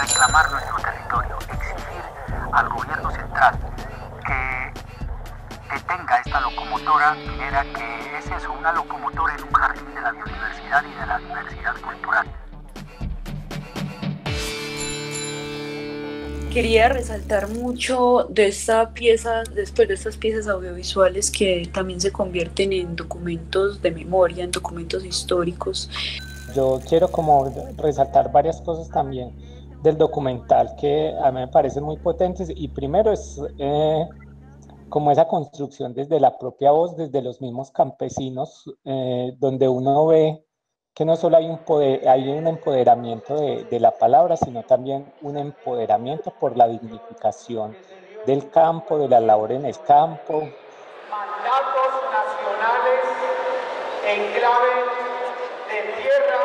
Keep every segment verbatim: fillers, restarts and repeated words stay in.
reclamar nuestro territorio, exigir al gobierno central que detenga esta locomotora minera, que es eso, una locomotora en un jardín de la biodiversidad y de la diversidad cultural. Quería resaltar mucho de esta pieza, después de estas piezas audiovisuales que también se convierten en documentos de memoria, en documentos históricos. Yo quiero como resaltar varias cosas también del documental que a mí me parecen muy potentes, y primero es eh, como esa construcción desde la propia voz, desde los mismos campesinos, eh, donde uno ve que no solo hay un, poder, hay un empoderamiento de, de la palabra, sino también un empoderamiento por la dignificación del campo, de la labor en el campo. Mandatos nacionales en clave de tierra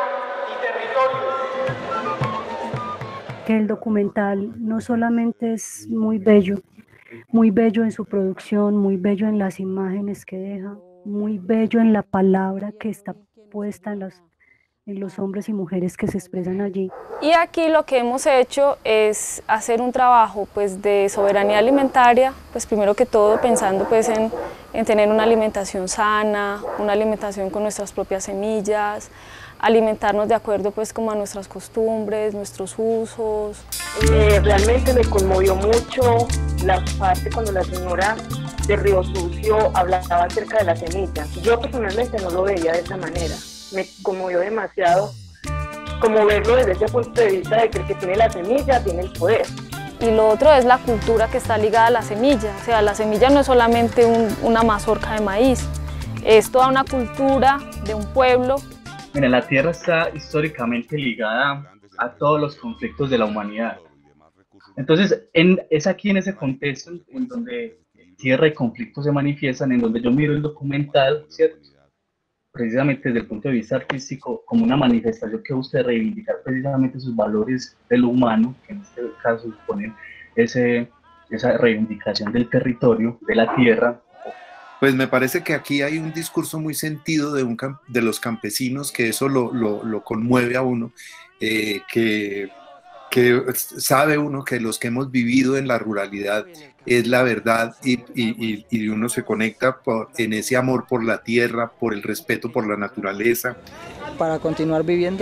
y territorio. Que el documental no solamente es muy bello, muy bello en su producción, muy bello en las imágenes que deja, muy bello en la palabra que está puesta en los, en los hombres y mujeres que se expresan allí. Y aquí lo que hemos hecho es hacer un trabajo pues, de soberanía alimentaria, pues primero que todo pensando pues, en, en tener una alimentación sana, una alimentación con nuestras propias semillas, alimentarnos de acuerdo pues como a nuestras costumbres, nuestros usos. Eh, realmente me conmovió mucho la parte cuando la señora de Río Sucio hablaba acerca de la semilla. Yo personalmente no lo veía de esa manera. Me conmovió demasiado como verlo desde ese punto de vista de que el que tiene la semilla tiene el poder. Y lo otro es la cultura que está ligada a la semilla. O sea, la semilla no es solamente un, una mazorca de maíz, es toda una cultura de un pueblo. Mira, la tierra está históricamente ligada a todos los conflictos de la humanidad. Entonces, en, es aquí en ese contexto en donde tierra y conflictos se manifiestan, en donde yo miro el documental, ¿cierto? Precisamente desde el punto de vista artístico, como una manifestación que busca reivindicar precisamente esos valores de lo humano, que en este caso suponen ese, esa reivindicación del territorio, de la tierra. Pues me parece que aquí hay un discurso muy sentido de, un, de los campesinos, que eso lo, lo, lo conmueve a uno, eh, que, que sabe uno que los que hemos vivido en la ruralidad es la verdad, y, y, y uno se conecta por, en ese amor por la tierra, por el respeto por la naturaleza. Para continuar viviendo,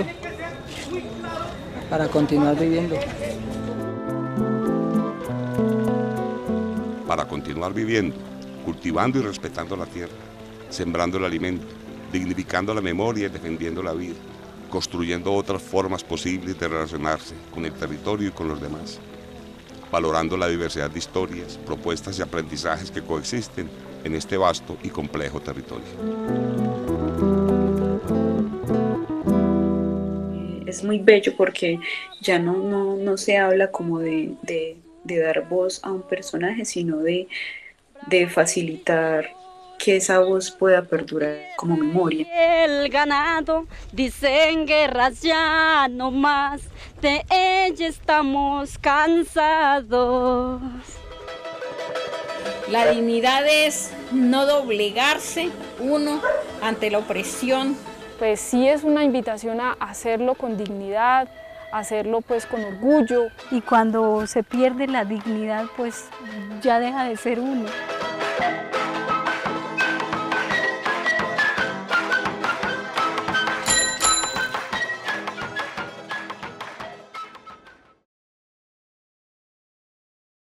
para continuar viviendo. Para continuar viviendo, cultivando y respetando la tierra, sembrando el alimento, dignificando la memoria y defendiendo la vida, construyendo otras formas posibles de relacionarse con el territorio y con los demás, valorando la diversidad de historias, propuestas y aprendizajes que coexisten en este vasto y complejo territorio. Es muy bello porque ya no, no, no se habla como de, de, de dar voz a un personaje, sino de de facilitar que esa voz pueda perdurar como memoria. El ganado, dicen guerras ya no más, de ella estamos cansados. La dignidad es no doblegarse uno ante la opresión. Pues sí es una invitación a hacerlo con dignidad, hacerlo pues con orgullo. Y cuando se pierde la dignidad, pues ya deja de ser uno.